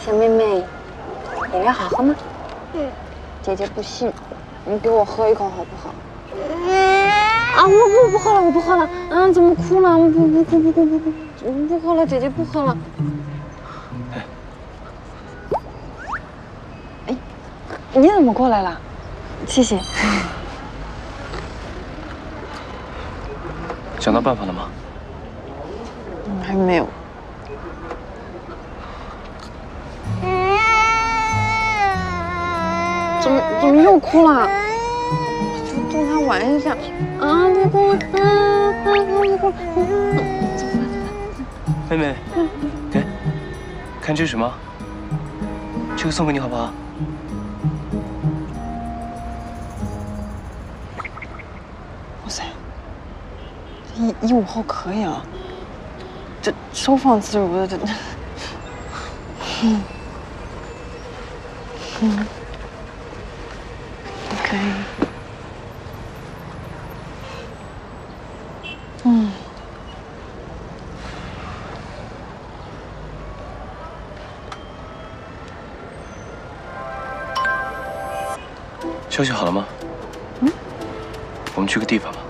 小妹妹，饮料好喝吗？姐姐不信，你给我喝一口好不好？啊，我不喝了，我不喝了。怎么哭了？不喝了，姐姐不喝了。哎，你怎么过来了？谢谢。 想到办法了吗？ 还没有。怎么又哭了？就逗他玩一下。别哭了，别哭了。走吧。 妹妹，给，看这是什么？这个送给你好不好？ 哇塞，这15号可以啊，这收放自如的，这。可以。 休息好了吗？我们去个地方吧。